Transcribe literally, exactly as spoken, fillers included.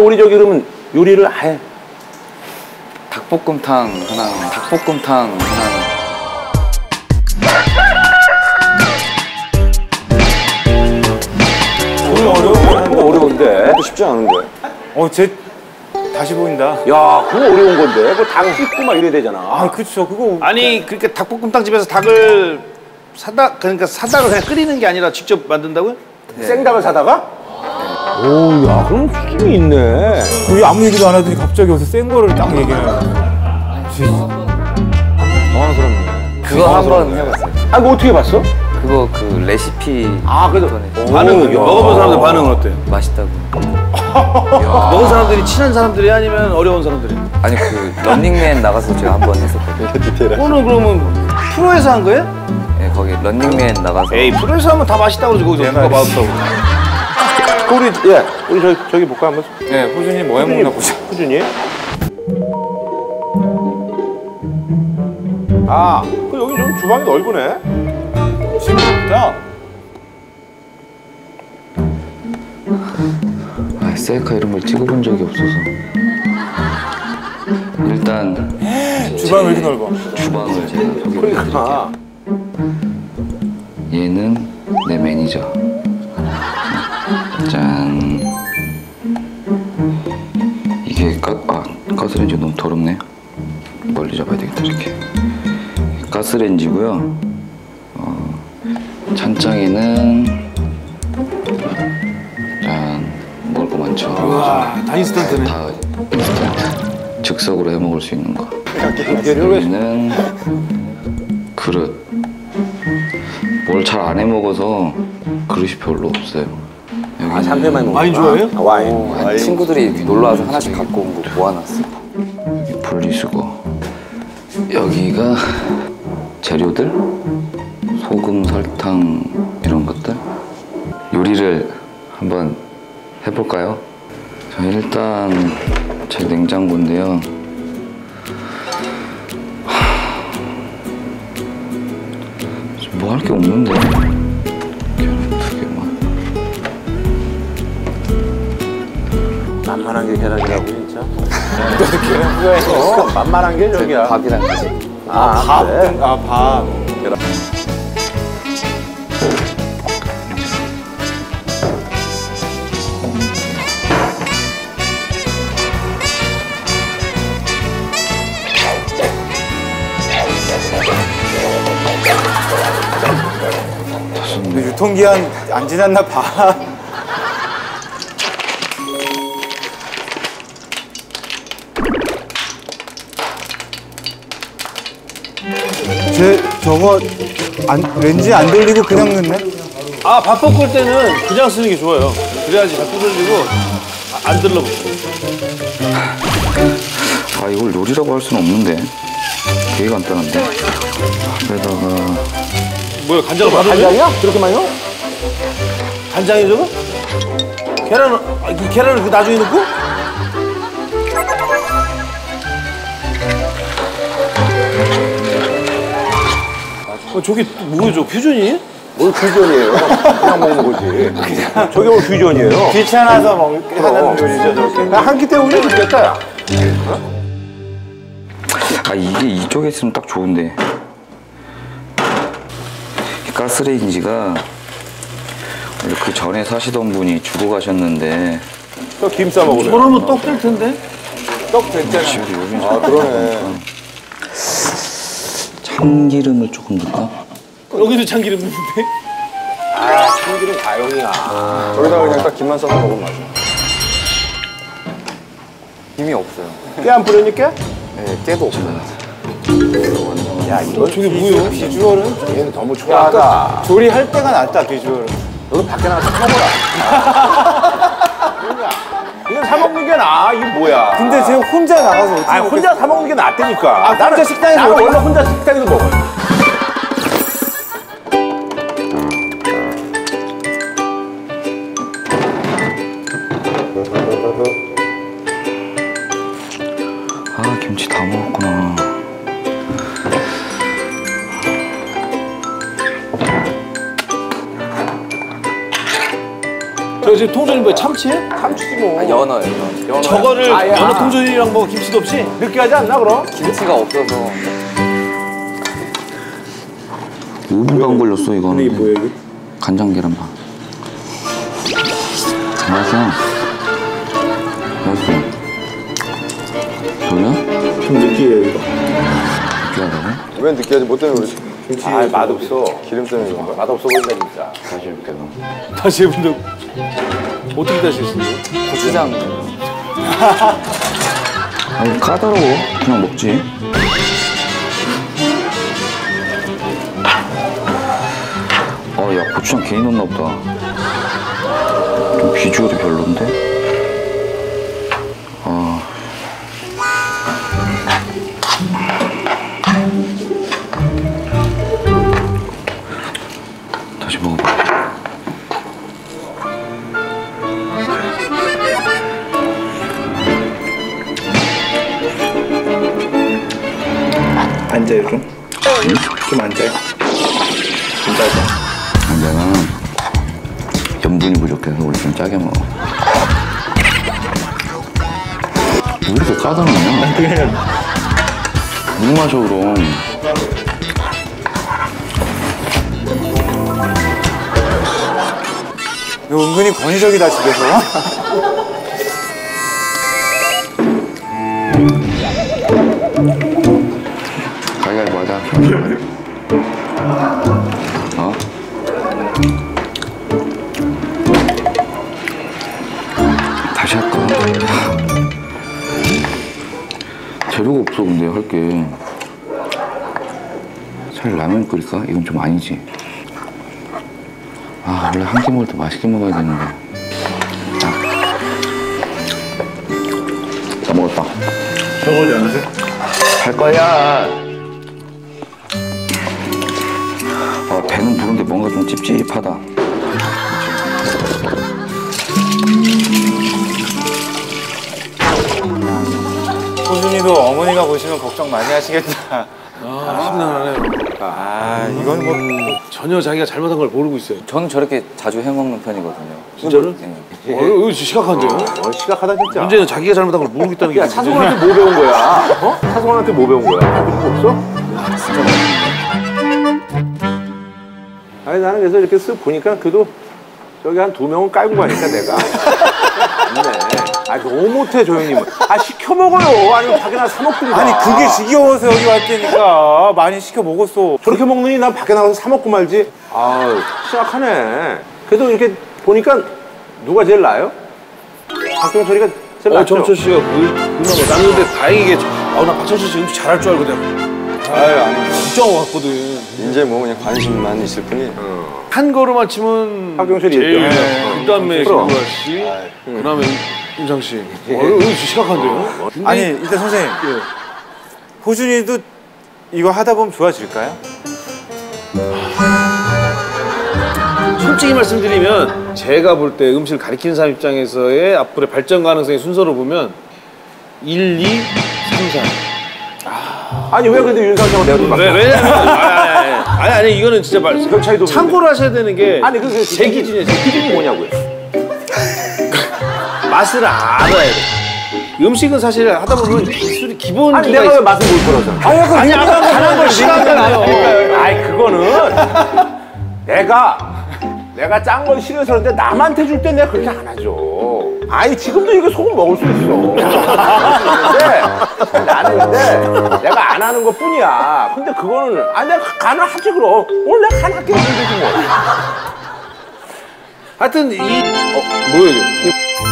우리 저기 그러면 요리를 해. 닭볶음탕 하나, 닭볶음탕 하나. 오늘 어려워. 어려운데. 그것도 쉽지 않은데. 어, 쟤 다시 보인다. 야, 그거 어려운 건데. 그거 닭 씻고 막 이래야 되잖아. 아, 그쵸. 그거. 아니 그러니까 닭볶음탕 집에서 닭을 사다 그러니까 사다가 그냥 끓이는 게 아니라 직접 만든다고요? 네. 생닭을 사다가? 네. 오, 야, 그럼 수준이 있네. 우리 아무 얘기도 안 하더니 갑자기 여기서 센 거를 딱 얘기하네. 당황스럽네. 그거 한번 해봤어요. 아, 그거 어떻게 봤어? 그거 그 레시피. 아, 그래도 반응 먹어본 사람들 반응은 어때요? 맛있다고. 먹은 사람들이 친한 사람들이 아니면 어려운 사람들이? 아니 그 런닝맨 나가서 제가 한번 했었거든요. 그거는 그러면 프로에서 한 거예요? 네, 거기 런닝맨 나가서. 에이 프로에서 하면 다 맛있다고 그러지 거기서 누가 맛없다고. 우리 예, 우리 저기 저기 볼까 한번. 네, 호준이 뭐 해 먹나 보자. 꾸준히. 아, 그 여기 좀 주방이 넓으네. 진짜? 아, 셀카 이런 걸 찍어본 적이 없어서. 일단 주방 왜 이렇게 넓어? 주방을 제가 소개를 그러니까. 해드릴게요. 얘는 내 매니저. 짠. 이게 가, 아, 가스레인지 너무 더럽네. 멀리 잡아야 되겠다 이렇게. 가스레인지고요. 어, 찬장에는 짠, 먹을 거 많죠. 와, 다 인스턴트네. 다 인스턴트. 즉석으로 해 먹을 수 있는 거. 여기는 여기는 그릇. 뭘 잘 안 해 먹어서 그릇이 별로 없어요. 아, 샴페인 많이 먹어. 와인 좋아해요? 아, 와인. 오, 아니, 친구들이 놀러 와서 하나씩 갖고 온 거 모아놨어. 여기 분리수거. 여기가 재료들, 소금, 설탕 이런 것들. 요리를 한번 해볼까요? 자, 일단 제 냉장고인데요. 뭐 할 게 없는데. 계란 두 개만. 만만한 게 계란이라고 진짜. 계란 후라이. 만만한 게 저기야. 밥이랑 같이. 아, 밥. 그래? 아, 밥. 계란. 근데 유통기한 안 지났나 봐. 쟤 저거 안, 렌즈 안 돌리고 그냥 넣네? 아, 밥 볶을 때는 그냥 쓰는 게 좋아요. 그래야지 잘 부서지고 아, 안 들러붙고. 아, 이걸 요리라고 할 수는 없는데. 되게 간단한데. 밥에다가 뭐야, 간장을 바로 넣어요? 간장이야? 그렇게 많이 넣어? 간장이 저거? 계란은, 아, 이 계란을 그 나중에 넣고? 어, 저게 또 뭐예요, 저 퓨전이에요? 뭘 퓨전이에요? 그냥 먹는 거지. 저게 뭐 퓨전이에요? 귀찮아서 먹, 하는 요리죠, 저게. 한 끼 때우면 좋겠다, 야. 아, 이게 이쪽에 있으면 딱 좋은데. 이 가스레인지가 원래 그 전에 사시던 분이 주고 가셨는데. 또 김 싸 먹으래. 저러면 떡 될 텐데? 떡 됐잖아. 아, 그러네. 참기름을 조금 넣을까? 여기도 참기름 넣는데? 아, 참기름 가용이야. 저기다가 그냥 딱 김만 싸서 먹으면 맛있어. 힘이 없어요. 깨 안 뿌려니까? 네, 깨도 없어요. 야, 이거 저게 뭐예요? 비주얼은? 얘는 너무 초라하다. 조리할 때가 낫다, 비주얼은. 너도 밖에 나가서 사 먹어라. 그러니까. 이건 사 먹는 게 나아. 이게 뭐야. 근데 쟤 혼자 나가서 어떻게 아, 혼자 사 먹는 게 낫다니까. 아, 혼자 식당에서 나는 먹어요? 원래 혼자 식당에서 먹어요. 아, 김치 다 먹었구나. 저 지금 통조림 뭐에 참 참치예요? 참치지 뭐. 아, 연어예요. 연어. 저거를 아, 야. 연어 통조림이랑 뭐 김치도 없이? 느끼하지 않나 그럼? 김치가 없어서. 오 분도 안 걸렸어 이거. 이게 뭐예요 이게? 간장 계란밥. 맛있어. 맛있어. 별로야? 좀 느끼해요 이거. 느끼하다고? 왜 느끼하지? 뭐 때문에 그러지? 아 맛없어. 기름 때문에 그런가? 맛없어 보인다 진짜. 다시 해볼게 너. 다시 해본다고. 어떻게 다시 했어요? 고추장. 아니 까다로워. 그냥 먹지. 어, 야 고추장 괜히 넣나 보다. 좀 비주얼이 별론데? 아. 다시 먹어봐. 앉아요 좀. 좀 앉아요. 아, 내가 염분이 부족해서 우리 좀 짜게 먹어. 왜 이렇게 까다롭냐? 그냥 물 마셔 그럼. 이거 은근히 권위적이다 집에서. 가위가위보 하자. 어? 다시 할까? 재료가 없어 근데 할게. 차라리 라면 끓일까? 이건 좀 아니지. 아 원래 한 끼 먹을 때 맛있게 먹어야 되는데. 자, 다 먹었다. 저거지 않으세요? 할 거야. 아, 배는 부른데 뭔가 좀 찝찝하다. 호준이도 어머니가 보시면 걱정 많이 하시겠다. 아, 심란하네요. 아 이건 뭐 전혀 자기가 잘못한 걸 모르고 있어요. 저는 저렇게 자주 해먹는 편이거든요. 진짜로? 네. 어, 이거 심각한데요? 어 시각하다 진짜. 문제는 자기가 잘못한 걸 모르고 있다는 게. 야 차승원한테 뭐 배운 거야? 어? 차승원한테 뭐 배운 거야? 그런 거 없어? 진짜. 아니 나는 그래서 이렇게 쓱 보니까 그래도 저기 한 두 명은 깔고 가니까 내가. 네. 아 너무 못해 저 형님은. 아 시켜 먹어요. 아니면 밖에 나가 사 먹든가. 아니 그게 지겨워서 여기 왔다니까. 많이 시켜 먹었어. 저렇게 먹느니 난 밖에 나가서 사 먹고 말지. 아 심각하네. 그래도 이렇게 보니까 누가 제일 나아요? 박정철이가 제일 어, 낫죠? 정철 씨가 그, 그나마 나는 근데 다행이게, 아우, 나 박정철 씨 음식 잘할 줄 알고 내가 아유 아니. 진짜 왔거든. 이제 뭐 그냥 관심만 있을 뿐이. 한 걸음 치면 박정철이 제일, 있죠. 네. 그 다음에 그럼. 김구라 씨, 그 다음에 임상 씨. 어, 이거 심각한데요? 근데 아니 일단 선생님. 예. 호준이도 이거 하다 보면 좋아질까요? 솔직히 말씀드리면 제가 볼 때 음식을 가리키는 사람 입장에서의 앞으로의 발전 가능성의 순서로 보면 일, 이, 삼, 사. 아니 왜 근데 윤상정은 내가 좀 왜, 왜냐면 아니 아니, 아니 아니 아니 이거는 진짜 말 별 차이도 없는데. 참고를 하셔야 되는 게 아니 그 제 기준이에요. 제 기준이 뭐냐고요? 맛을 알아야 돼. 음식은 사실 하다 보면 기술이 기본 아니 기가 내가 왜 있어. 맛을 못 걸어서? 아니 아니 아까 가는 걸 싫어하잖아요. 아이 그거는 내가 내가 짠 건 싫어서 그런데 남한테 줄 때 내가 그렇게 안 하죠. 아니 지금도 이거 소금 먹을 수 있어. 근데 나는 근데 내가 안 하는 것 뿐이야. 근데 그거는 아니 내가 간을 하지 그럼. 오늘 내가 간 할게 되지 뭐. 하여튼 이 어, 뭐야 이게?